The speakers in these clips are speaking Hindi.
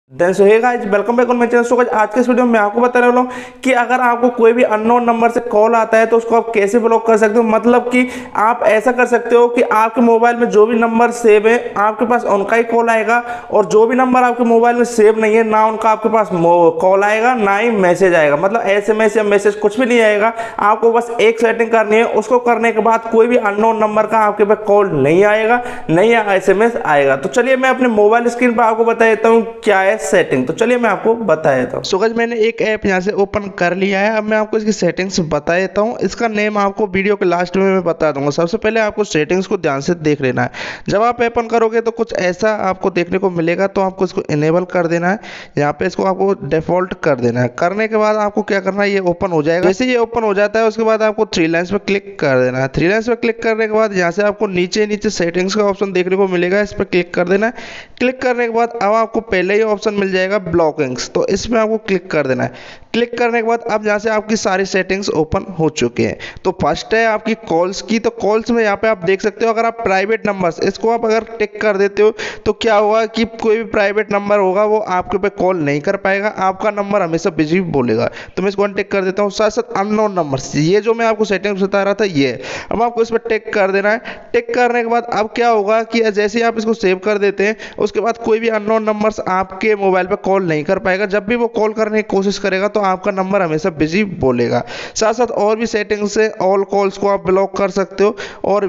So hey guys, welcome back on my channel. So guys, आज के इस वीडियो में मैं आपको बता रहा हूँ कि अगर आपको कोई भी अननोन नंबर से कॉल आता है तो उसको आप कैसे ब्लॉक कर सकते हो। मतलब कि आप ऐसा कर सकते हो कि आपके मोबाइल में जो भी नंबर सेव है आपके पास उनका ही कॉल आएगा, और जो भी नंबर आपके मोबाइल में सेव नहीं है ना उनका आपके पास कॉल आएगा ना ही मैसेज आएगा। मतलब एसएमएस या मैसेज कुछ भी नहीं आएगा। आपको बस एक सेटिंग करनी है, उसको करने के बाद कोई भी अननोन नंबर का आपके पास कॉल नहीं आएगा, नहीं एसएमएस आएगा। तो चलिए मैं अपने मोबाइल स्क्रीन पर आपको बता देता हूँ क्या है सेटिंग। तो चलिए मैं आपको बता देता हूँ। सो गाइस, मैंने एक ऐप यहाँ से ओपन कर लिया है। अब मैं आपको इसकी सेटिंग्स बता देता हूँ। इसका नेम आपको वीडियो के लास्ट में मैं बता दूंगा। सबसे पहले आपको सेटिंग्स को ध्यान से देख लेना है। जब आप ओपन करोगे तो कुछ ऐसा आपको देखने को मिलेगा, तो आपको इसको इनेबल कर देना है। यहाँ पे इसको आपको डिफॉल्ट कर देना है। करने के बाद आपको क्या करना है, ये ओपन हो जाएगा। जैसे ये ओपन हो जाता है उसके बाद आपको थ्री लाइन्स पे क्लिक कर देना है। थ्री लाइन्स पे क्लिक करने के बाद यहाँ से आपको नीचे नीचे सेटिंग्स का ऑप्शन देखने को मिलेगा, इस पर क्लिक कर देना है। क्लिक करने के बाद अब आपको पहले ही ऑप्शन मिल जाएगा ब्लॉकिंग्स, तो इसमें आपको क्लिक कर देना है। क्लिक करने के बाद अब यहाँ से आपकी सारी सेटिंग्स ओपन हो चुकी हैं। तो फर्स्ट है आपकी कॉल्स की। तो कॉल्स में यहाँ पे आप देख सकते हो, अगर आप प्राइवेट नंबर्स इसको आप अगर टिक कर देते हो तो क्या होगा कि कोई भी प्राइवेट नंबर होगा वो आपके पे कॉल नहीं कर पाएगा, आपका नंबर हमेशा बिजी बोलेगा। तो मैं इसको अनटिक कर देता हूँ। साथ साथ अननोन नंबर्स, ये जो मैं आपको सेटिंग्स बता रहा था ये, अब आपको इस पर टिक कर देना है। टिक करने के बाद अब क्या होगा कि जैसे ही आप इसको सेव कर देते हैं उसके बाद कोई भी अननोन नंबर्स आपके मोबाइल पर कॉल नहीं कर पाएगा। जब भी वो कॉल करने की कोशिश करेगा तो आपका नंबर हमेशा बिजी बोलेगा। साथ साथ और भी सेटिंग्स से ऑल कॉल्स को आप ब्लॉक कर सकते हो।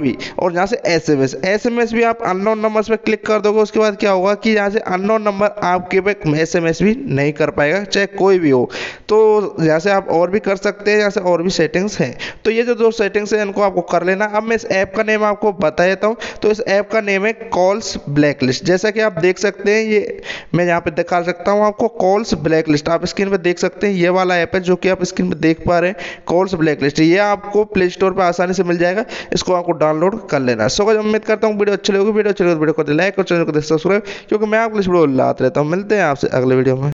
और यहाँ से एसएमएस एसएमएस भी आप अननोन नंबर्स पे क्लिक कर दोगे, उसके बाद क्या होगा कि यहाँ से अननोन नंबर आपके पे एसएमएस भी नहीं कर पाएगा, चाहे कोई भी हो। तो यहाँ से आप और भी कर सकते हैं, यहाँ से और भी सेटिंग्स हैं। तो ये जो दो सेटिंग्स हैं इनको आपको कर लेना। अब मैं इस ऐप का नेम आपको बता देता हूँ। तो इस ऐप का नेम है कॉल्स ब्लैकलिस्ट। जैसा कि आप देख सकते हैं, ये मैं यहाँ पे दिखा सकता हूँ आपको, कॉल्स ब्लैकलिस्ट। आप स्क्रीन पे देख सकते हैं, ये वाला ऐप है जो कि आप स्क्रीन पे देख पा रहे हैं, कॉल्स ब्लैकलिस्ट। ये आपको प्ले स्टोर पे आसानी से मिल जाएगा, इसको आपको डाउनलोड कर लेना है। सो गाइस, उम्मीद करता हूँ वीडियो अच्छी लगी। वीडियो अच्छी लगी तो वीडियो को लाइक और चैनल को सब्सक्राइब, क्योंकि मैं आपको इस वीडियो लाते रहता हूँ। मिलते हैं आपसे अगले वीडियो में।